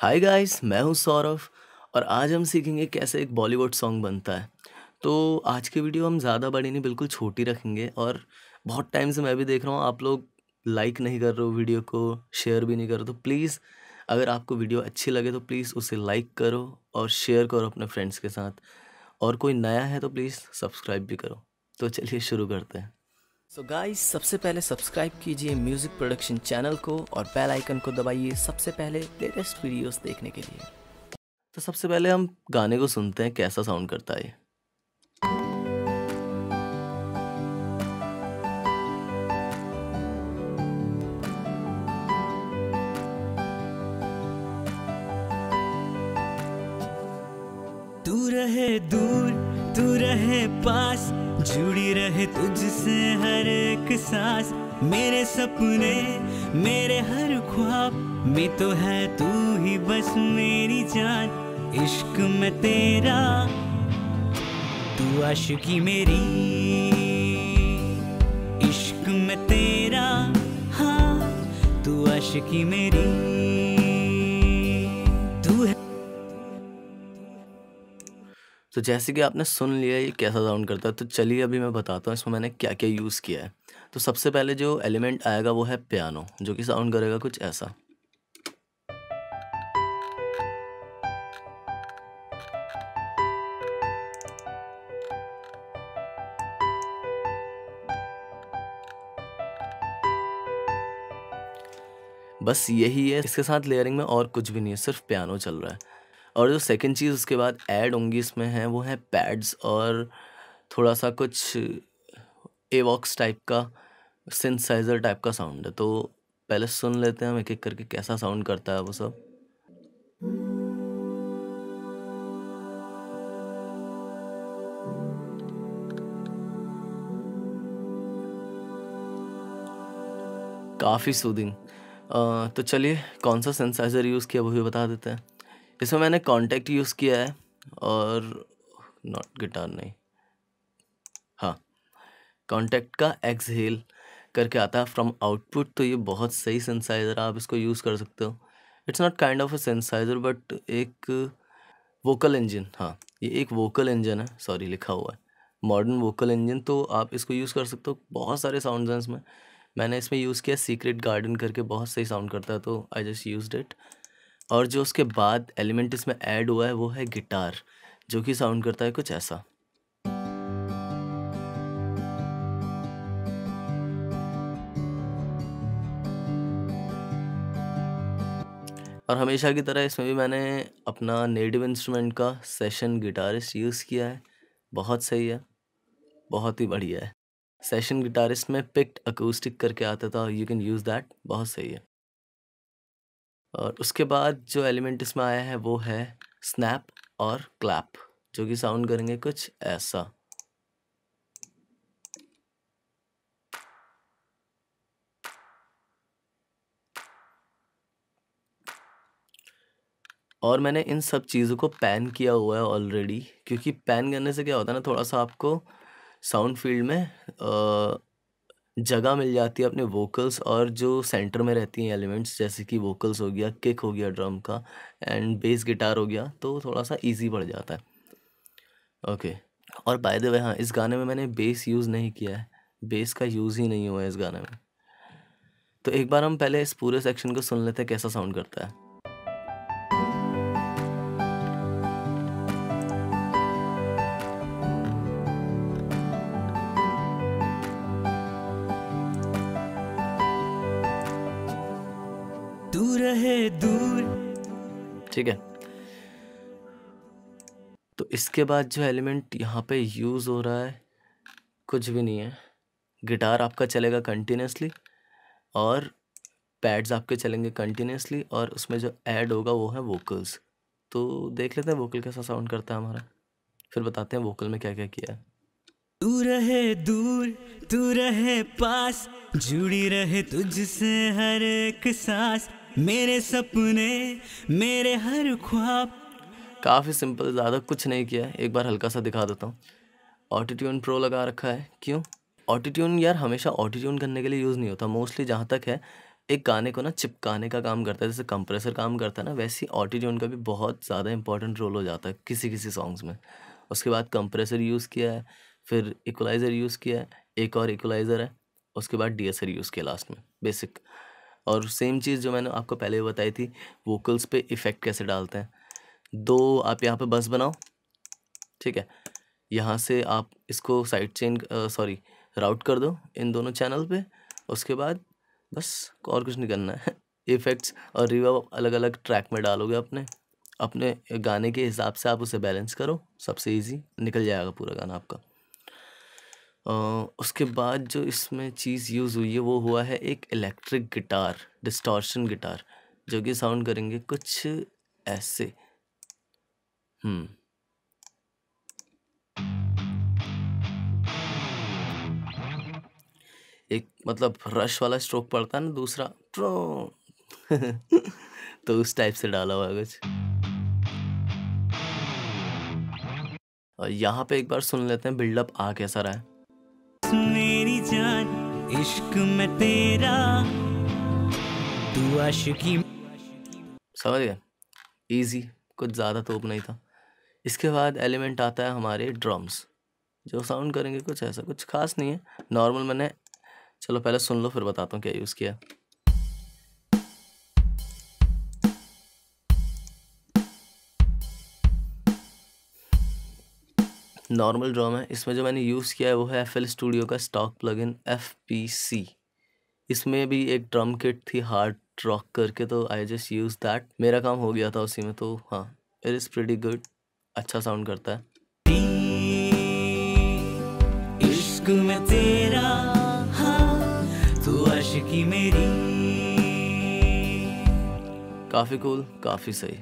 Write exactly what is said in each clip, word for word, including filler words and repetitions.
Hi guys, मैं हूँ सौरभ और आज हम सीखेंगे कैसे एक बॉलीवुड सॉन्ग बनता है। तो आज की वीडियो हम ज़्यादा बड़ी नहीं, बिल्कुल छोटी रखेंगे और बहुत टाइम से मैं भी देख रहा हूँ आप लोग लाइक नहीं कर रहे हो वीडियो को, शेयर भी नहीं कर रहे हो। तो प्लीज़ अगर आपको वीडियो अच्छी लगे तो प्लीज़ उसे लाइक करो और शेयर करो अपने फ्रेंड्स के साथ। और कोई नया है तो प्लीज़ सब्सक्राइब भी करो। तो चलिए शुरू करते हैं। सो गाइस, सबसे पहले सब्सक्राइब कीजिए म्यूजिक प्रोडक्शन चैनल को और बेल आइकन को दबाइए सबसे पहले लेटेस्ट वीडियोस देखने के लिए। तो सबसे पहले हम गाने को सुनते हैं कैसा साउंड करता है ये। तू रहे दूर, तू रहे पास, जुड़ी रहे तुझसे हर एक सांस। मेरे सपने, मेरे हर ख्वाब में तो है तू ही बस मेरी जान। इश्क में तेरा, तू आशिकी मेरी। इश्क में तेरा, हाँ तू आशिकी मेरी। तू है तो जैसे कि आपने सुन लिया ये कैसा साउंड करता है, तो चलिए अभी मैं बताता हूँ इसमें मैंने क्या क्या यूज़ किया है। तो सबसे पहले जो एलिमेंट आएगा वो है पियानो, जो कि साउंड करेगा कुछ ऐसा। बस यही है, इसके साथ लेयरिंग में और कुछ भी नहीं है, सिर्फ पियानो चल रहा है। और जो सेकंड चीज़ उसके बाद ऐड होंगी इसमें है वो है पैड्स और थोड़ा सा कुछ एवॉक्स टाइप का सिंथसाइज़र टाइप का साउंड है। तो पहले सुन लेते हैं हम एक-एक करके कैसा साउंड करता है वो सब। काफ़ी सूदिंग। अ, तो चलिए कौन सा सिंथसाइज़र यूज़ किया वो भी बता देते हैं। इसमें मैंने कॉन्टैक्ट यूज़ किया है और नॉट गिटार नहीं, हाँ, कॉन्टैक्ट का एक्सहेल करके आता है फ्रॉम आउटपुट। तो ये बहुत सही सिंथसाइज़र है, आप इसको यूज़ कर सकते हो। It's not kind of a synthesizer but एक वोकल इंजन, हाँ, ये एक वोकल इंजन है, सॉरी लिखा हुआ है मॉडर्न वोकल इंजन। तो आप इसको यूज़ कर सकते हो, बहुत सारे साउंड्स हैं इसमें। मैंने इसमें यूज़ किया सीक्रेट गार्डन करके, बहुत सही साउंड करता है तो आई जस्ट यूज्ड इट। और जो उसके बाद एलिमेंट इसमें ऐड हुआ है वो है गिटार, जो कि साउंड करता है कुछ ऐसा। और हमेशा की तरह इसमें भी मैंने अपना नेटिव इंस्ट्रूमेंट का सेशन गिटारिस्ट यूज़ किया है। बहुत सही है, बहुत ही बढ़िया है। सेशन गिटारिस्ट में पिक्ड अकूस्टिक करके आता था, यू कैन यूज़ दैट, बहुत सही है। और उसके बाद जो एलिमेंट इसमें आया है वो है स्नैप और क्लैप, जो कि साउंड करेंगे कुछ ऐसा। और मैंने इन सब चीज़ों को पैन किया हुआ है ऑलरेडी, क्योंकि पैन करने से क्या होता है ना, थोड़ा सा आपको साउंड फील्ड में अ, जगह मिल जाती है अपने वोकल्स और जो सेंटर में रहती हैं एलिमेंट्स, जैसे कि वोकल्स हो गया, किक हो गया ड्रम का एंड बेस गिटार हो गया, तो थोड़ा सा इजी पड़ जाता है। ओके। और बाय द वे, हाँ, इस गाने में मैंने बेस यूज़ नहीं किया है, बेस का यूज़ ही नहीं हुआ है इस गाने में। तो एक बार हम पहले इस पूरे सेक्शन को सुन लेते हैं कैसा साउंड करता है। तू रहे दूर। ठीक है। तो इसके बाद जो एलिमेंट यहाँ पे यूज़ हो रहा है कुछ भी नहीं है। गिटार आपका चलेगा कंटिन्यूसली और पैड्स आपके चलेंगे कंटिन्यूसली, और उसमें जो ऐड होगा वो है वोकल्स। तो देख लेते हैं वोकल कैसा साउंड करता है हमारा, फिर बताते हैं वोकल में क्या क्या किया है। तू रहे दूर, तू रहे पास, जुड़ी रहे तुझसे हर एक सांस। मेरे सपने, मेरे हर ख्वाब। काफ़ी सिंपल, ज़्यादा कुछ नहीं किया है। एक बार हल्का सा दिखा देता हूँ। ऑटोट्यून प्रो लगा रखा है, क्यों? ऑटोट्यून यार हमेशा ऑटोट्यून करने के लिए यूज़ नहीं होता, मोस्टली जहाँ तक है एक गाने को ना चिपकाने का काम करता है, जैसे कंप्रेसर काम करता है ना, वैसे ही ऑटो ट्यून का भी बहुत ज़्यादा इंपॉर्टेंट रोल हो जाता है किसी किसी सॉन्ग्स में। उसके बाद कंप्रेसर यूज़ किया है, फिर इक्वलाइज़र यूज़ किया है, एक और इक्वलाइज़र है, उसके बाद डीएसआर यूज़ किया लास्ट में, बेसिक। और सेम चीज़ जो मैंने आपको पहले बताई थी, वोकल्स पे इफ़ेक्ट कैसे डालते हैं। दो आप यहाँ पे बस बनाओ, ठीक है। यहाँ से आप इसको साइड चेन सॉरी राउट कर दो इन दोनों चैनल पे। उसके बाद बस और कुछ नहीं करना है। इफ़ेक्ट्स और रिवर्ब अलग अलग ट्रैक में डालोगे अपने अपने गाने के हिसाब से, आप उसे बैलेंस करो, सबसे इजी निकल जाएगा पूरा गाना आपका। अ, उसके बाद जो इसमें चीज़ यूज़ हुई है वो हुआ है एक इलेक्ट्रिक गिटार, डिस्टॉर्शन गिटार, जो कि साउंड करेंगे कुछ ऐसे। हम्म एक मतलब रश वाला स्ट्रोक पड़ता है ना, दूसरा ट्रो तो उस टाइप से डाला हुआ है कुछ। और यहाँ पे एक बार सुन लेते हैं बिल्डअप आ कैसा रहा है। मेरी जान इश्क में तेरा, तू आशिकी। समझ गए, इजी, कुछ ज़्यादा तोप नहीं था। इसके बाद एलिमेंट आता है हमारे ड्रम्स, जो साउंड करेंगे कुछ ऐसा, कुछ खास नहीं है, नॉर्मल। मैंने चलो पहले सुन लो फिर बताता हूँ क्या यूज़ किया। नॉर्मल ड्रम है। इसमें जो मैंने यूज़ किया है वो है एफ एल स्टूडियो का stock plugin F P C. इसमें भी एक ड्रम किट थी हार्ड रॉक करके, तो आई जस्ट यूज़ दैट, मेरा काम हो गया था उसी में। तो हाँ, इट इज़ प्रीटी गुड, अच्छा साउंड करता है। इश्क में तेरा, हाँ, तू आशिकी मेरी। काफ़ी कूल, काफ़ी सही।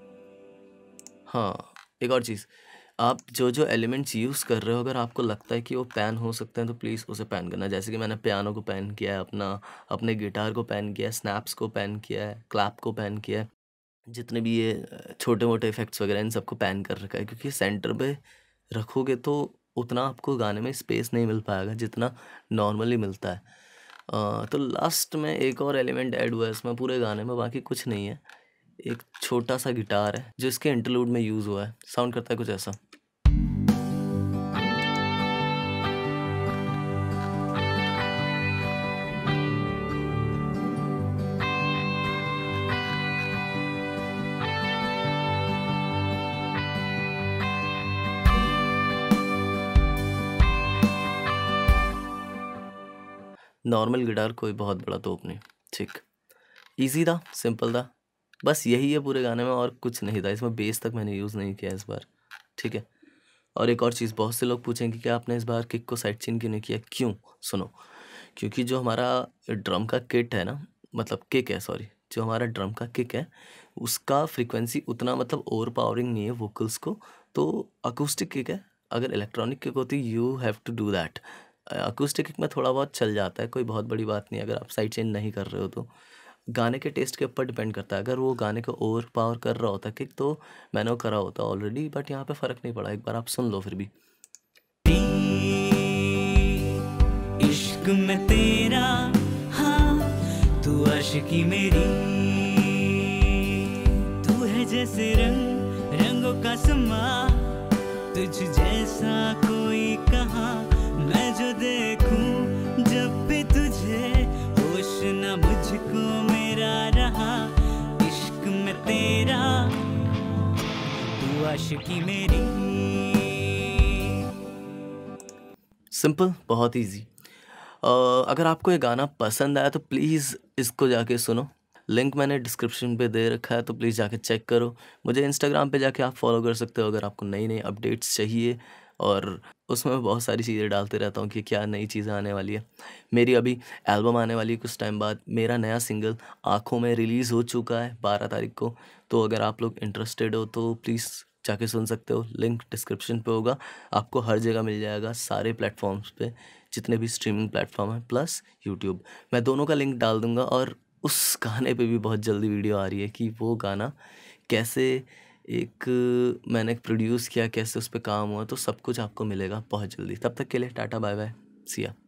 हाँ, एक और चीज़, आप जो जो एलिमेंट्स यूज़ कर रहे हो, अगर आपको लगता है कि वो पैन हो सकते हैं तो प्लीज़ उसे पैन करना। जैसे कि मैंने पियानो को पैन किया है, अपना अपने गिटार को पैन किया है, स्नैप्स को पैन किया है, क्लैप को पैन किया है, जितने भी ये छोटे मोटे इफ़ेक्ट्स वगैरह इन सबको पैन कर रखा है। क्योंकि सेंटर पे रखोगे तो उतना आपको गाने में स्पेस नहीं मिल पाएगा जितना नॉर्मली मिलता है। अ, तो लास्ट में एक और एलिमेंट ऐड हुआ है इसमें पूरे गाने में, बाकी कुछ नहीं है। एक छोटा सा गिटार है जो इसके इंटरलूड में यूज़ हुआ है, साउंड करता है कुछ ऐसा। नॉर्मल गिटार, कोई बहुत बड़ा तोप नहीं, ठीक। इजी था, सिंपल था, बस यही है पूरे गाने में, और कुछ नहीं था इसमें। बेस तक मैंने यूज़ नहीं किया इस बार, ठीक है। और एक और चीज़, बहुत से लोग पूछेंगे कि आपने इस बार किक को साइड चेन क्यों नहीं किया। क्यों? सुनो, क्योंकि जो हमारा ड्रम का किट है ना, मतलब किक है, सॉरी, जो हमारा ड्रम का किक है उसका फ्रीक्वेंसी उतना मतलब ओवर पावरिंग नहीं है वोकल्स को। तो अकूस्टिक किक है, अगर इलेक्ट्रॉनिक किक होती you have to do that. Acoustic kick में थोड़ा बहुत चल जाता है, कोई बहुत बड़ी बात नहीं अगर आप साइड चेन नहीं कर रहे हो तो। गाने के टेस्ट के ऊपर डिपेंड करता है, अगर वो गाने को ओवर पावर कर रहा होता किक तो मैंने वो करा होता ऑलरेडी, बट यहाँ पे फ़र्क नहीं पड़ा। एक बार आप सुन लो फिर भी। इश्क में तेरा, हाँ, तू आशिकी मेरी। तू है जैसे रंग रंगों का समा, तुझ जैसा कोई कहाँ। मैं जो देखूं जब भी तुझे, होश ना मुझको मेरा रहा। इश्क में तेरा, तू आशिकी मेरी। सिंपल, बहुत इजी। अगर आपको ये गाना पसंद आया तो प्लीज़ इसको जाके सुनो, लिंक मैंने डिस्क्रिप्शन पे दे रखा है, तो प्लीज़ जाके चेक करो। मुझे इंस्टाग्राम पे जाके आप फॉलो कर सकते हो अगर आपको नई नई अपडेट्स चाहिए, और उसमें मैं बहुत सारी चीज़ें डालते रहता हूँ कि क्या नई चीज़ें आने वाली है। मेरी अभी एल्बम आने वाली है कुछ टाइम बाद, मेरा नया सिंगल आँखों में रिलीज़ हो चुका है बारह तारीख को। तो अगर आप लोग इंटरेस्टेड हो तो प्लीज़ जाके सुन सकते हो, लिंक डिस्क्रिप्शन पे होगा, आपको हर जगह मिल जाएगा, सारे प्लेटफॉर्म्स पे, जितने भी स्ट्रीमिंग प्लेटफॉर्म है, प्लस यूट्यूब, मैं दोनों का लिंक डाल दूंगा। और उस गाने पे भी बहुत जल्दी वीडियो आ रही है कि वो गाना कैसे एक मैंने प्रोड्यूस किया, कैसे उस पर काम हुआ, तो सब कुछ आपको मिलेगा बहुत जल्दी। तब तक के लिए टाटा बाय बाय, सिया।